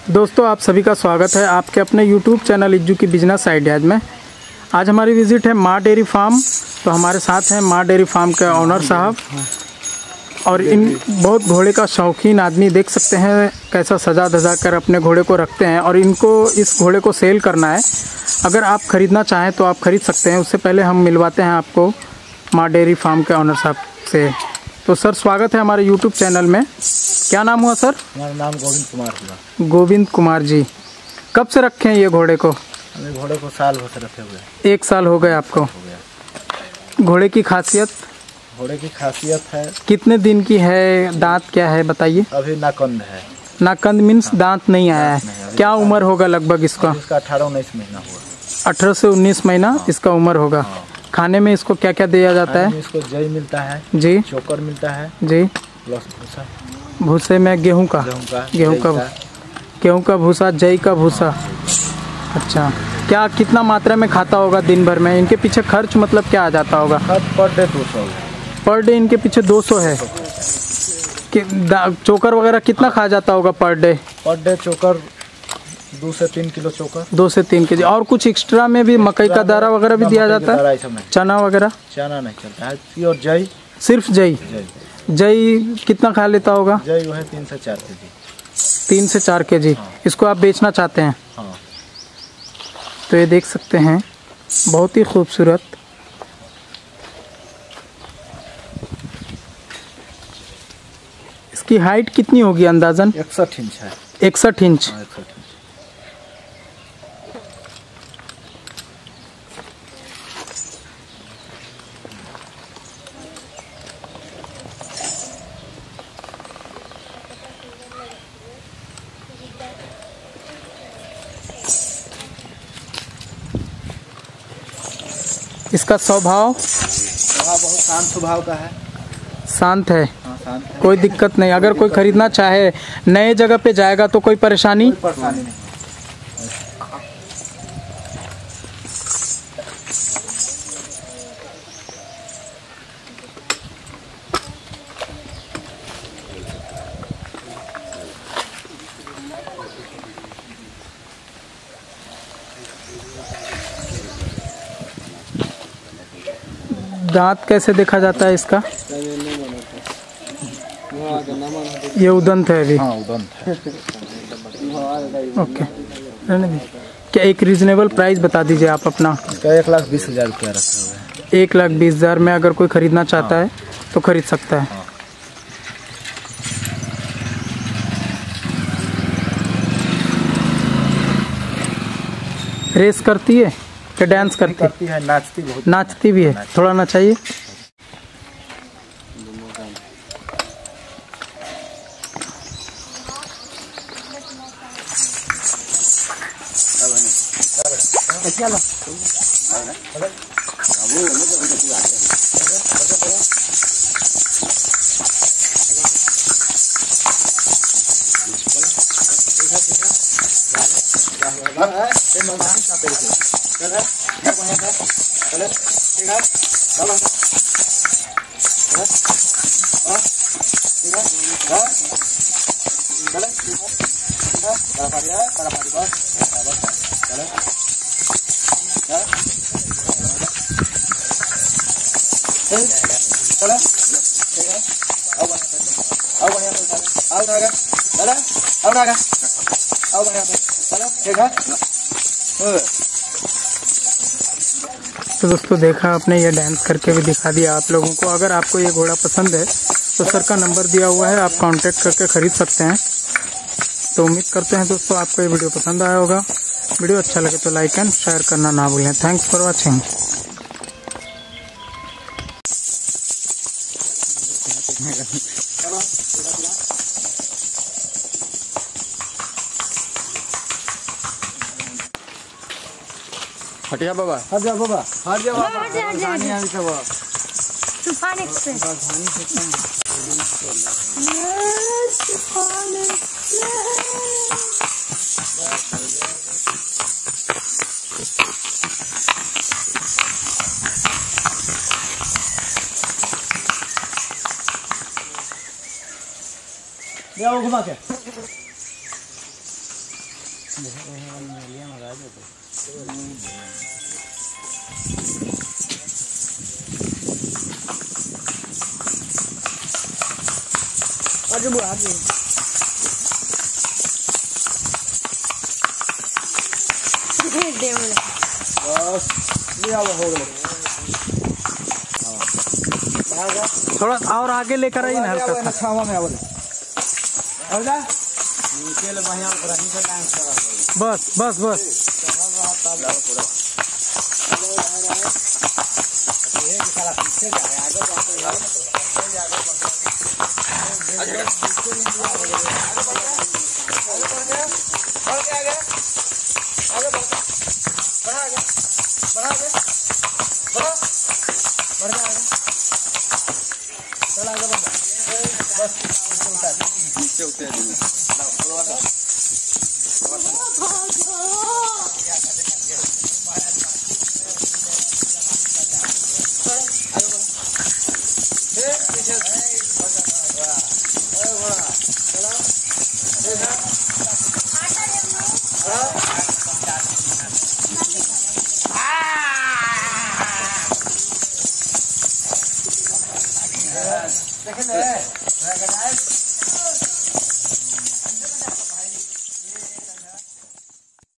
दोस्तों आप सभी का स्वागत है आपके अपने YouTube चैनल इज्जू की बिजनेस आइडियाज़ में। आज हमारी विज़िट है माँ डेयरी फार्म। तो हमारे साथ हैं माँ डेयरी फार्म के ऑनर साहब और इन बहुत घोड़े का शौकीन आदमी। देख सकते हैं कैसा सजा धजा कर अपने घोड़े को रखते हैं और इनको इस घोड़े को सेल करना है। अगर आप ख़रीदना चाहें तो आप ख़रीद सकते हैं। उससे पहले हम मिलवाते हैं आपको माँ डेयरी फार्म के ऑनर साहब से। तो सर स्वागत है हमारे YouTube चैनल में। क्या नाम हुआ सर? हमारा नाम गोविंद कुमार हुआ। गोविंद कुमार जी, कब से रखे हैं ये घोड़े को? हमें घोड़े को साल भर से रखे हुए। 1 साल हो गए आपको। घोड़े की खासियत? घोड़े की खासियत है, कितने दिन की है, दांत क्या है बताइए? अभी नाकंद है। नाकंद मीन्स दांत नहीं आया है। क्या उम्र होगा लगभग इसका? इसका 18-19 महीना हुआ। 18 से 19 महीना इसका उम्र होगा। खाने में इसको क्या क्या दिया जाता है? इसको जई मिलता है जी, चोकर मिलता है जी, प्लस भूसा। भूसे में गेहूं का भूसा, जई का भूसा। अच्छा, क्या कितना मात्रा में खाता होगा दिन भर में? इनके पीछे खर्च मतलब क्या आ जाता होगा? पर डे 200 पर डे इनके पीछे 200 है। चोकर वगैरह कितना खा जाता होगा पर डे? पर डे चोकर 2 से 3 किलो चोकर। 2 से 3 केजी। और कुछ एक्स्ट्रा में भी मकई का दाना वगैरह भी दिया जाता है? चना वगैरह? चना नहीं चलता है, प्योर जई। सिर्फ जई? जई कितना खा लेता होगा? जई वो है 3 से 4 केजी। 3 से 4 केजी। इसको आप बेचना चाहते हैं? हाँ। तो ये देख सकते हैं बहुत ही खूबसूरत। इसकी हाइट कितनी होगी अंदाजन? 61 इंच है। 61 इंच। हाँ, 61 इंच। इसका स्वभाव? बहुत शांत स्वभाव का है। शांत है? हाँ, शांत है। कोई दिक्कत नहीं। अगर कोई खरीदना चाहे, नए जगह पे जाएगा तो कोई परेशानी? कोई परेशानी नहीं। दांत कैसे देखा जाता है इसका? ये उदंत है अभी। हाँ, उदंत है। ओके, क्या एक रीजनेबल प्राइस बता दीजिए आप अपना? इसका 1,20,000 रुपया रखा हुआ है। 1,20,000 में अगर कोई खरीदना चाहता है तो खरीद सकता है। हाँ। रेस करती है क्या? डांस करती है, नाचती बहुत। नाचती भी है। थोड़ा नचाइए। तो दोस्तों देखा आपने, ये डांस करके भी दिखा दिया आप लोगों को। अगर आपको ये घोड़ा पसंद है तो सर का नंबर दिया हुआ है, आप कांटेक्ट करके ख़रीद सकते हैं। तो उम्मीद करते हैं दोस्तों आपको ये वीडियो पसंद आया होगा। वीडियो अच्छा लगे तो लाइक एंड शेयर करना ना भूलें। Thanks for watching. हटिया बाबा, हट जा बाबा, हट जा बाबा। तूफान एक्सप्रेस। ले आओ घुमा के। बस ये अब हो गया। थोड़ा और आगे लेकर आइए ना हल्का सा। छावा में आवल और जा नीचे ले बढ़िया रही से डांस करा। बस बस बस ये सारा पीछे जा रहा है आगे नीचे उतर देख ले